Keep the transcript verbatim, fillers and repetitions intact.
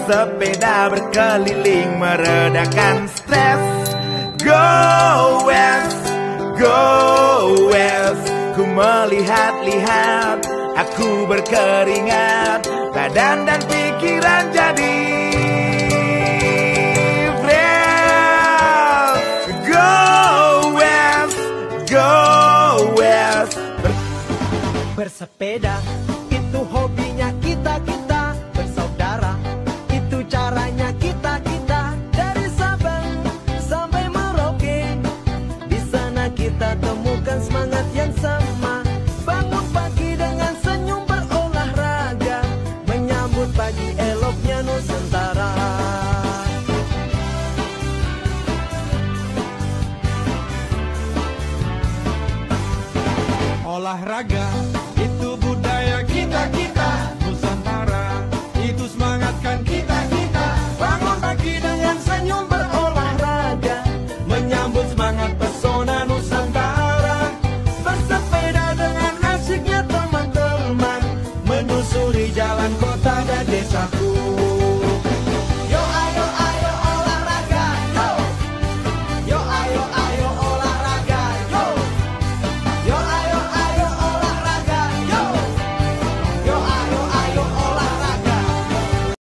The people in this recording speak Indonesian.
bersepeda berkeliling meredakan stres. Go west, go west. Ku melihat-lihat, aku berkeringat, badan dan pikiran jadi fresh. Go west, go west. Ber Bersepeda itu hobinya kita-kita, bersaudara itu caranya kita-kita. Dari Sabang sampai Merauke, di sana kita temukan semangat yang sama. Bangun pagi dengan senyum berolahraga, menyambut pagi eloknya Nusantara. Olahraga itu budaya kita-kita, Nusantara itu semangatkan kita-kita. Bangun pagi dengan senyum berolahraga, menyambut semangat pesona Nusantara. Bersepeda dengan asiknya teman-teman, menyusuri jalan kota dan desaku.